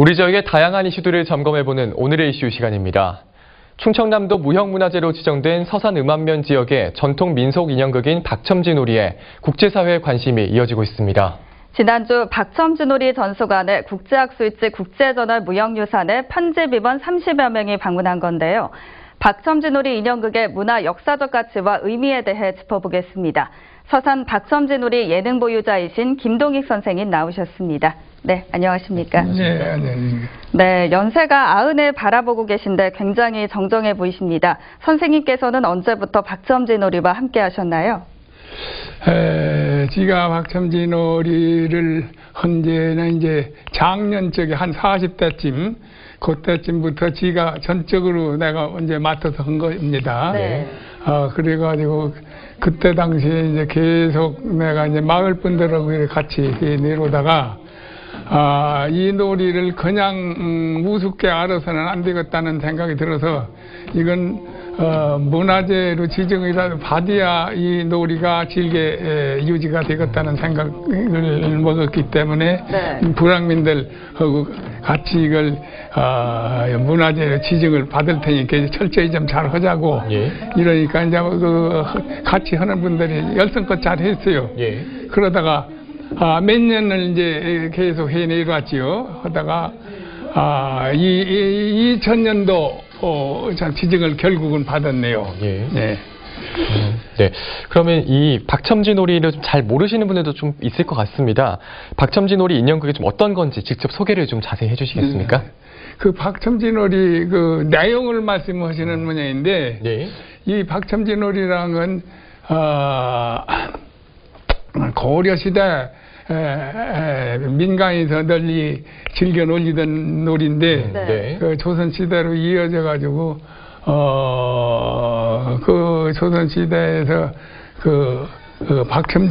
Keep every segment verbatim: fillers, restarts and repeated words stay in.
우리 지역의 다양한 이슈들을 점검해보는 오늘의 이슈 시간입니다. 충청남도 무형문화재로 지정된 서산음암면 지역의 전통 민속 인형극인 박첨지놀이에 국제사회의 관심이 이어지고 있습니다. 지난주 박첨지놀이 전수관을 국제학술지 국제저널 무형유산에 편집 입원 삼십여 명이 방문한 건데요. 박첨지놀이 인형극의 문화 역사적 가치와 의미에 대해 짚어보겠습니다. 서산 박첨지놀이 예능 보유자이신 김동익 선생님 나오셨습니다. 네, 안녕하십니까? 네, 안녕하십니까. 네, 연세가 아흔을 바라보고 계신데 굉장히 정정해 보이십니다. 선생님께서는 언제부터 박첨지놀이와 함께 하셨나요? 에, 제가 박첨지놀이를 현재는 이제 작년 쪽에 한 사십 대쯤, 그때쯤부터 제가 전적으로 내가 이제 맡아서 한 겁니다. 네. 어, 그래가지고 그때 당시에 이제 계속 내가 이제 마을 분들하고 같이 내려오다가 아, 이 놀이를 그냥 음, 우습게 알아서는 안 되겠다는 생각이 들어서 이건 어, 문화재로 지정이라도 받아야 이 놀이가 질게 에, 유지가 되겠다는 생각을 먹었기 때문에 네. 불황민들하고 같이 이걸 어, 문화재로 지정을 받을 테니까 철저히 좀 잘 하자고 예. 이러니까 이제 그 같이 하는 분들이 열성껏 잘 했어요. 예. 그러다가 아, 몇 년을 이제 계속 해내려왔지요. 하다가 아, 이, 이 이천 년도 어, 지정을 결국은 받았네요. 예. 네. 음, 네. 그러면 이 박첨지놀이를 좀 잘 모르시는 분들도 좀 있을 것 같습니다. 박첨지놀이 인형극이 좀 어떤 건지 직접 소개를 좀 자세히 해주시겠습니까? 네. 그 박첨지놀이 그 내용을 말씀하시는 모양인데 네. 이 박첨지놀이라는 건 어, 고려 시대 에, 에, 민간에서 널리 즐겨 놀리던 놀이인데 네. 네. 그 조선 시대로 이어져 가지고 어, 그 조선 시대에서 그, 그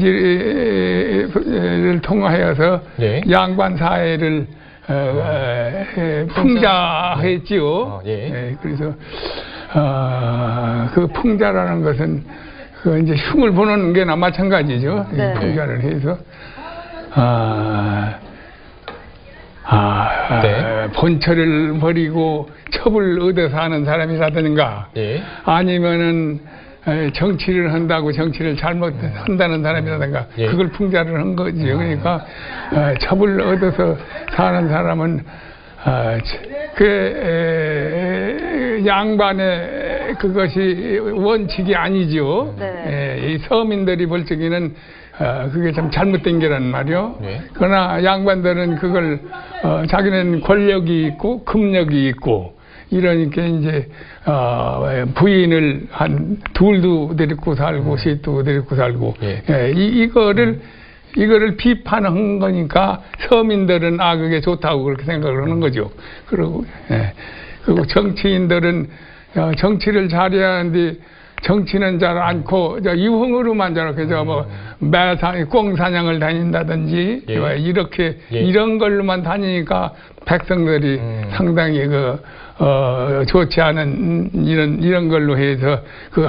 박첨지를 통하여서 네. 양반 사회를 어, 에, 풍자했지요. 어, 예. 예, 그래서 어, 그 풍자라는 것은 그 이제 흉을 보는 게나 마찬가지죠. 네. 풍자를 해서 아, 아, 네. 본처를 버리고 첩을 얻어서 하는 사람이라든가 예. 아니면은 정치를 한다고 정치를 잘못 한다는 사람이라든가 예. 그걸 풍자를 한 거죠. 그러니까 첩을 얻어서 사는 사람은 그 양반의 그것이 원칙이 아니죠. 네. 이 서민들이 볼 적에는 어, 그게 참 잘못된 게란 말이요. 네. 그러나 양반들은 그걸 어, 자기는 권력이 있고 금력이 있고 이러니까 이제 어, 부인을 한 둘도 데리고 살고 셋도 데리고 살고 예. 예, 이, 이거를 이거를 비판한 거니까 서민들은 아 그게 좋다고 그렇게 생각을 하는 거죠. 그리고 예. 그리고 정치인들은 어, 정치를 잘해야 하는데 정치는 잘 않고 유흥으로만 저렇게 저 뭐 매사 꽁사냥을 다닌다든지 예. 이렇게 예. 이런 걸로만 다니니까 백성들이 음. 상당히 그 어, 좋지 않은 이런 이런 걸로 해서 그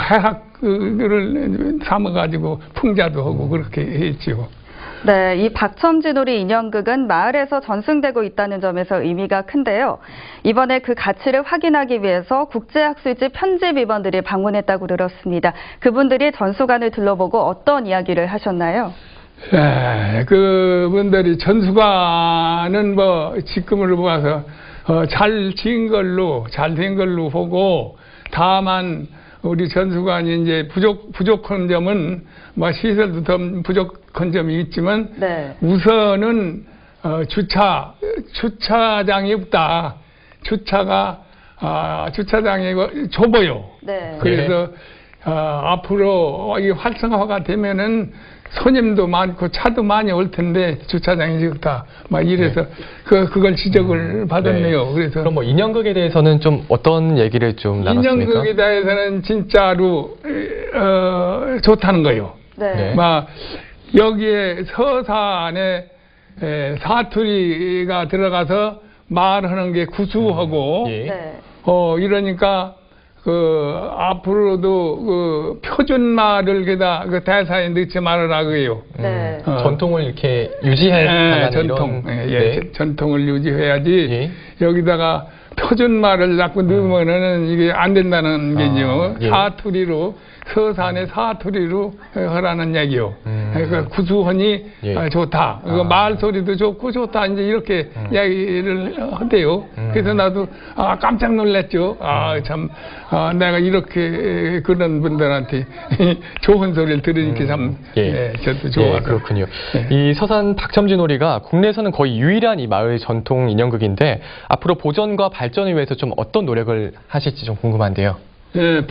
해학을 삼아가지고 풍자도 하고 그렇게 했죠. 네, 이 박첨지놀이 인형극은 마을에서 전승되고 있다는 점에서 의미가 큰데요. 이번에 그 가치를 확인하기 위해서 국제학술지 편집 입원들이 방문했다고 들었습니다. 그분들이 전수관을 둘러보고 어떤 이야기를 하셨나요? 네, 그분들이 전수관은 뭐 지금으로 봐서 어, 잘 지은 걸로 잘 된 걸로 보고 다만 우리 전수관이 이제 부족 부족한 점은 뭐 시설도 더 부족한 점이 있지만 네. 우선은 어, 주차 주차장이 없다. 주차가 아, 주차장이 좁아요. 네. 그래서 어, 앞으로 이 활성화가 되면은 손님도 많고 차도 많이 올 텐데 주차장이 적다. 막 이래서 네. 그 그걸 지적을 받았네요. 네. 그래서 그럼 뭐 인형극에 대해서는 좀 어떤 얘기를 좀 나눴습니까? 인형극에 대해서는 진짜로 어, 좋다는 거예요. 네. 네. 막 여기에 서산에 에, 사투리가 들어가서 말하는 게 구수하고 예. 네. 어 이러니까 그 앞으로도 그 표준말을 그다 그 대사에 넣지 말으라고 해요. 네. 음, 전통을 이렇게 유지할 예, 만한 전통, 이런 예, 예, 네. 전통을 유지해야지. 예. 여기다가 표준말을 자꾸 넣으면은 이게 안 된다는 게죠. 예. 사투리로 서산의 사투리로 하라는 얘기요. 음. 그러니까 구수하니 예. 어, 좋다. 그 아. 말소리도 좋고 좋다. 이제 이렇게 음. 이야기를 한대요. 음. 그래서 나도 아, 깜짝 놀랐죠. 아, 참 아, 내가 이렇게 그런 분들한테 좋은 소리를 들으니까 참 예. 예, 저도 예, 좋아요. 그렇군요. 예. 이 서산 박첨지놀이가 국내에서는 거의 유일한 이 마을 전통 인형극인데 앞으로 보존과 발전을 위해서 좀 어떤 노력을 하실지 좀 궁금한데요. 예,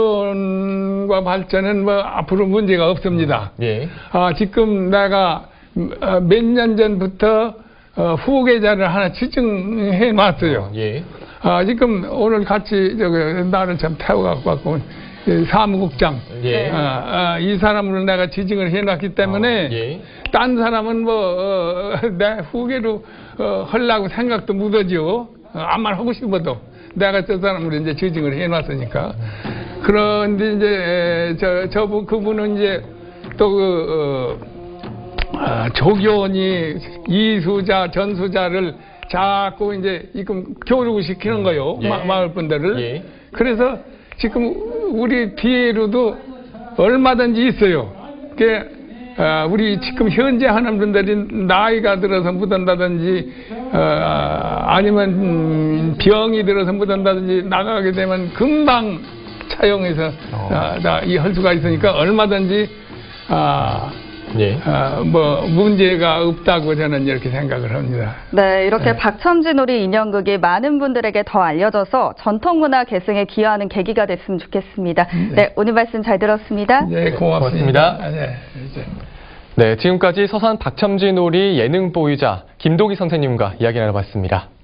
보존과 발전은 뭐 앞으로 문제가 없습니다. 예. 아, 지금 내가 몇 년 전부터 어, 후계자를 하나 지정해 놨어요. 예. 아, 지금 오늘 같이 저기 나를 참 태워갖고 왔고 이 사무국장 예. 아, 아, 이 사람을 내가 지정을 해놨기 때문에 어, 예. 딴 사람은 뭐 어, 내 후계로 어, 하려고 생각도 못하죠. 어, 암만 하고 싶어도 내가 저 사람을 이제 지정을 해놨으니까. 그런데 이제 저 저분 그분은 이제 또 그 어, 아, 조교원이 이수자 전수자를 자꾸 이제 지금 교육을 시키는 거요. 예. 마, 마을 분들을. 예. 그래서 지금 우리 뒤에로도 얼마든지 있어요. 그게 어, 우리 지금 현재 하는 분들이 나이가 들어서 묻은다든지 어, 아니면 음, 병이 들어서 묻은다든지 나가게 되면 금방 차용해서 어. 어, 다 이 할 수가 있으니까 얼마든지 아, 예. 아, 뭐 문제가 없다고 저는 이렇게 생각을 합니다. 네, 이렇게 네. 박첨지놀이 인형극이 많은 분들에게 더 알려져서 전통문화 계승에 기여하는 계기가 됐으면 좋겠습니다. 네, 오늘 말씀 잘 들었습니다. 네, 고맙습니다. 고맙습니다. 네, 이제. 네, 지금까지 서산 박첨지놀이 예능 보유자 김동희 선생님과 이야기 나눠봤습니다.